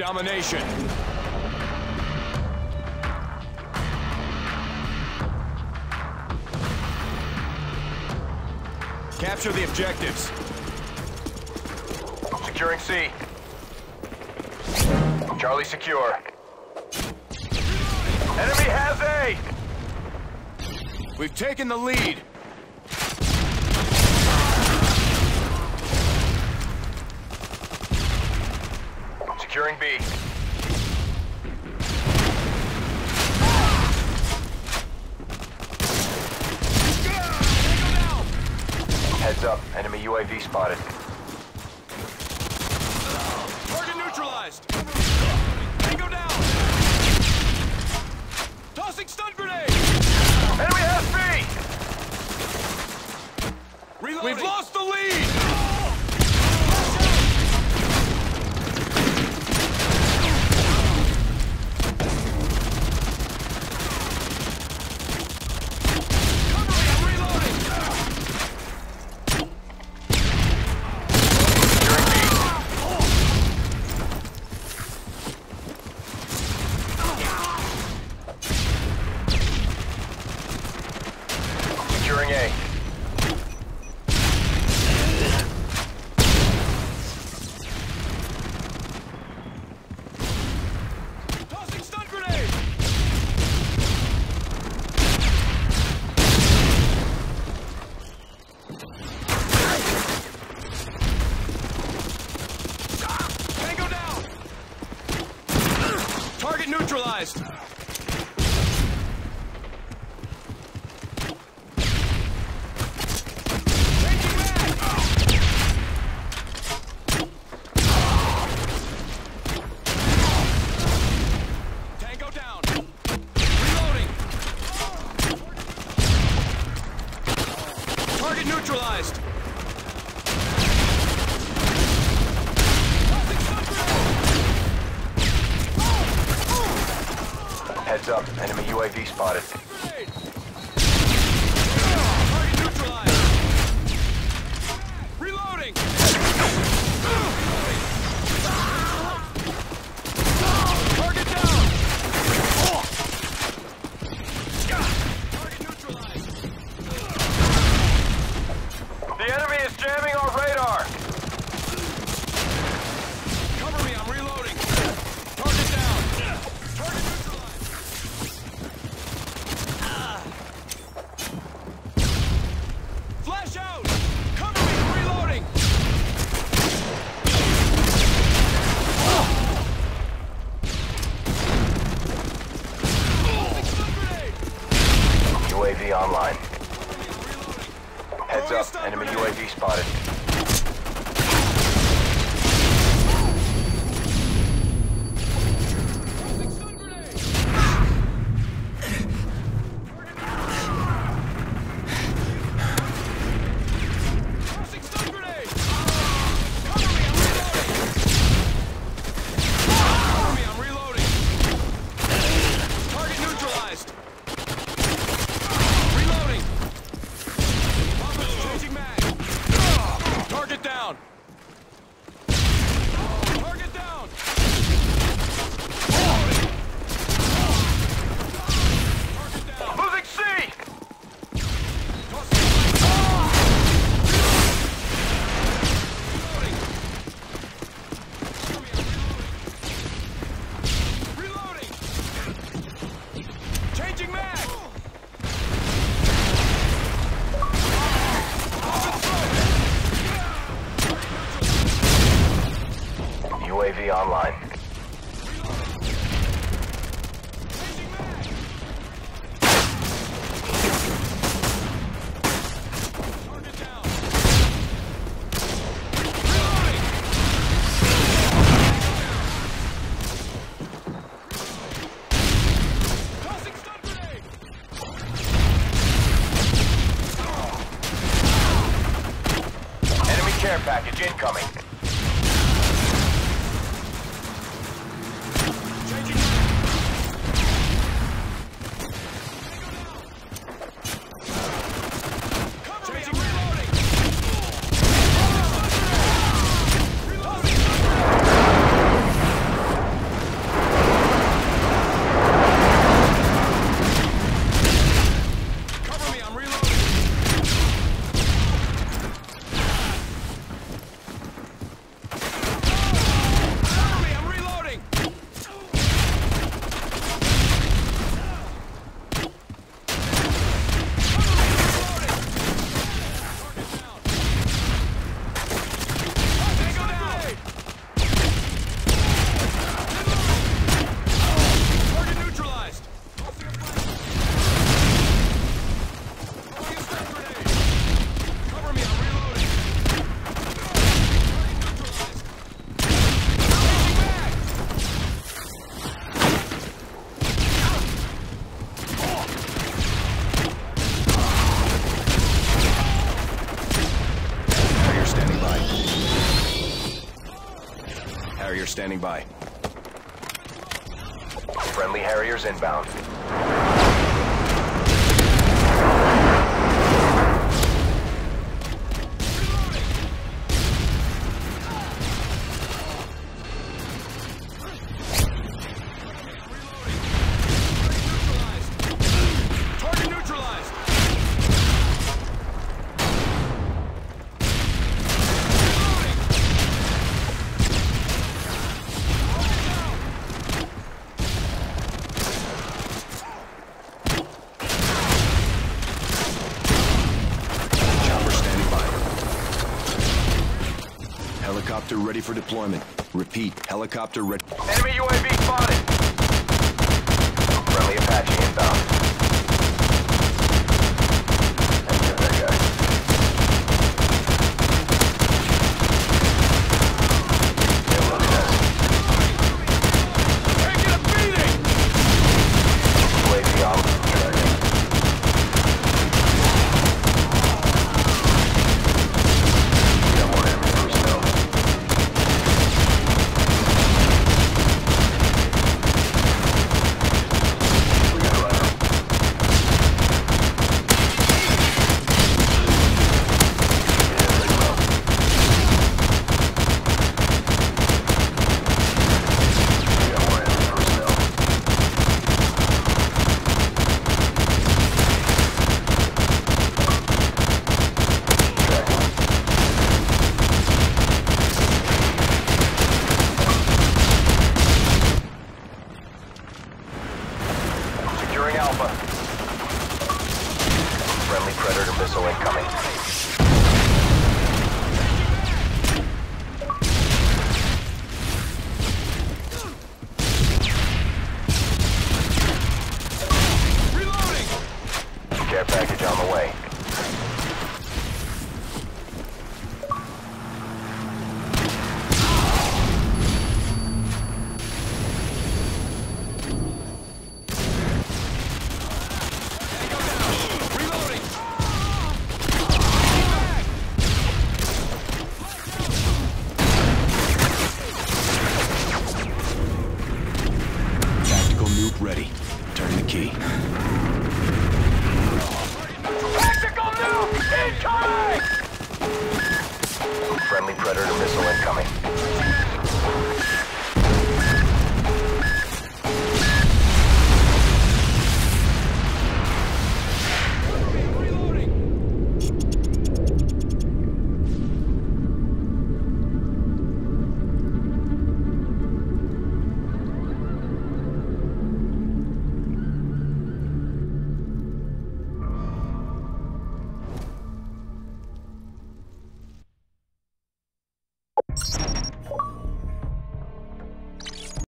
domination. Capture the objectives. Securing C. Charlie secure. Enemy has A! We've taken the lead. Securing B. Heads up, enemy UAV spotted. Target neutralized. Tango down. Tossing stun grenade. Enemy has B. Reloading. We've lost the lead. Securing A. Tossing stun grenade. Tango down. Target neutralized. Target neutralized. Heads up, enemy UAV spotted. Target neutralized. Reloading. Target down. Target neutralized. The enemy is jamming our radar! Cover me, I'm reloading. Target down. Target neutralized. Flash out! Cover me, I'm reloading. UAV online. Heads up, enemy UAV spotted. Cover me, I'm reloading. Target neutralized. Reloading. Changing mag. Target down. Target down. Target down. Losing C. Reloading. Changing mag. UAV online. Target down. Reloading. Tossing stun grenade. Enemy care package incoming. Harrier standing by. Friendly Harriers inbound. Target neutralized! Helicopter ready for deployment. Repeat, helicopter ready. Enemy UAV spotted. Friendly Apache inbound.